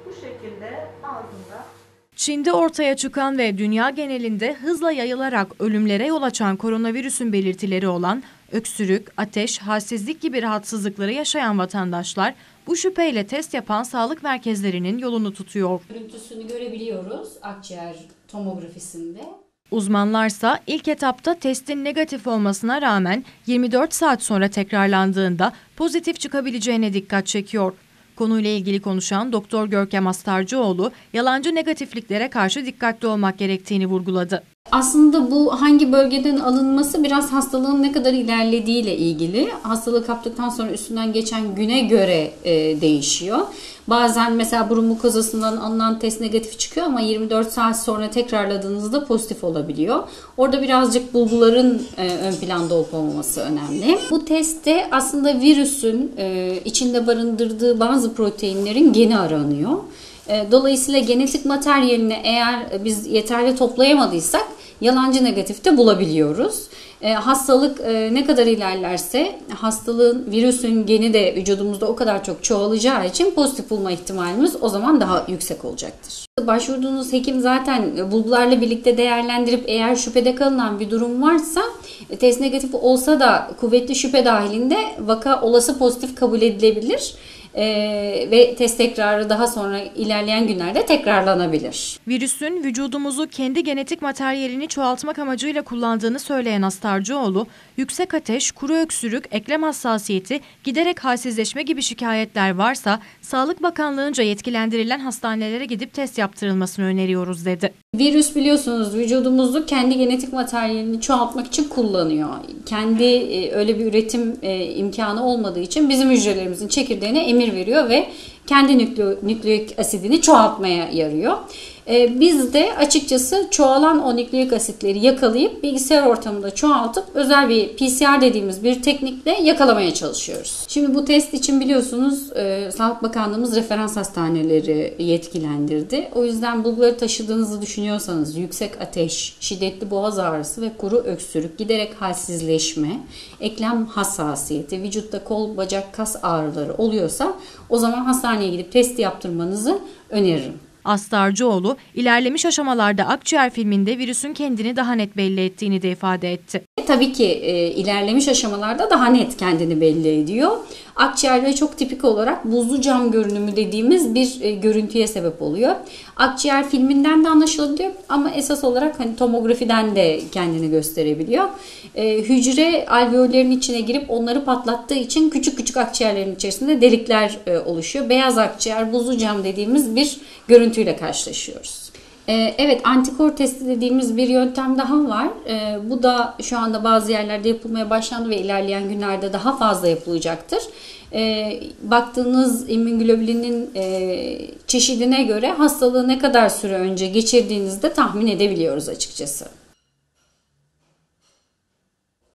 Bu şekilde ağzında. Çin'de ortaya çıkan ve dünya genelinde hızla yayılarak ölümlere yol açan koronavirüsün belirtileri olan öksürük, ateş, halsizlik gibi rahatsızlıkları yaşayan vatandaşlar bu şüpheyle test yapan sağlık merkezlerinin yolunu tutuyor. Görüntüsünü görebiliyoruz akciğer tomografisinde. Uzmanlarsa ilk etapta testin negatif olmasına rağmen 24 saat sonra tekrarlandığında pozitif çıkabileceğine dikkat çekiyor. Konuyla ilgili konuşan Doktor Görkem Astarcıoğlu, yalancı negatifliklere karşı dikkatli olmak gerektiğini vurguladı. Aslında bu hangi bölgeden alınması biraz hastalığın ne kadar ilerlediğiyle ilgili. Hastalığı kaptıktan sonra üstünden geçen güne göre değişiyor. Bazen mesela burun mukozasından alınan test negatif çıkıyor ama 24 saat sonra tekrarladığınızda pozitif olabiliyor. Orada birazcık bulguların ön planda olup olmaması önemli. Bu testte aslında virüsün içinde barındırdığı bazı proteinlerin geni aranıyor. Dolayısıyla genetik materyalini eğer biz yeterli toplayamadıysak yalancı negatifte bulabiliyoruz. Hastalık ne kadar ilerlerse hastalığın, virüsün geni de vücudumuzda o kadar çok çoğalacağı için pozitif bulma ihtimalimiz o zaman daha yüksek olacaktır. Başvurduğunuz hekim zaten bulgularla birlikte değerlendirip eğer şüphede kalınan bir durum varsa test negatif olsa da kuvvetli şüphe dahilinde vaka olası pozitif kabul edilebilir. Ve test tekrarı daha sonra ilerleyen günlerde tekrarlanabilir. Virüsün vücudumuzu kendi genetik materyalini çoğaltmak amacıyla kullandığını söyleyen Astarcıoğlu, yüksek ateş, kuru öksürük, eklem hassasiyeti, giderek halsizleşme gibi şikayetler varsa Sağlık Bakanlığı'nca yetkilendirilen hastanelere gidip test yaptırılmasını öneriyoruz dedi. Virüs biliyorsunuz vücudumuzu kendi genetik materyalini çoğaltmak için kullanıyor. Kendi öyle bir üretim imkanı olmadığı için bizim hücrelerimizin çekirdeğine emir veriyor ve kendi nükleik asidini çoğaltmaya yarıyor. Biz de açıkçası çoğalan o nükleik asitleri yakalayıp bilgisayar ortamında çoğaltıp özel bir PCR dediğimiz bir teknikle yakalamaya çalışıyoruz. Şimdi bu test için biliyorsunuz Sağlık Bakanlığımız referans hastaneleri yetkilendirdi. O yüzden bulguları taşıdığınızı düşünüyorsanız yüksek ateş, şiddetli boğaz ağrısı ve kuru öksürük, giderek halsizleşme, eklem hassasiyeti, vücutta kol, bacak, kas ağrıları oluyorsa o zaman hastaneye gidip testi yaptırmanızı öneririm. Astarcıoğlu, ilerlemiş aşamalarda akciğer filminde virüsün kendini daha net belli ettiğini de ifade etti. Tabii ki ilerlemiş aşamalarda daha net kendini belli ediyor. Akciğerde çok tipik olarak buzlu cam görünümü dediğimiz bir görüntüye sebep oluyor. Akciğer filminden de anlaşılabiliyor ama esas olarak hani tomografiden de kendini gösterebiliyor. Hücre alveollerin içine girip onları patlattığı için küçük küçük akciğerlerin içerisinde delikler oluşuyor. Beyaz akciğer, buzlu cam dediğimiz bir görüntüyle karşılaşıyoruz. Evet, antikor testi dediğimiz bir yöntem daha var. Bu da şu anda bazı yerlerde yapılmaya başlandı ve ilerleyen günlerde daha fazla yapılacaktır. Baktığınız immünoglobulinin çeşidine göre hastalığı ne kadar süre önce geçirdiğinizde tahmin edebiliyoruz açıkçası.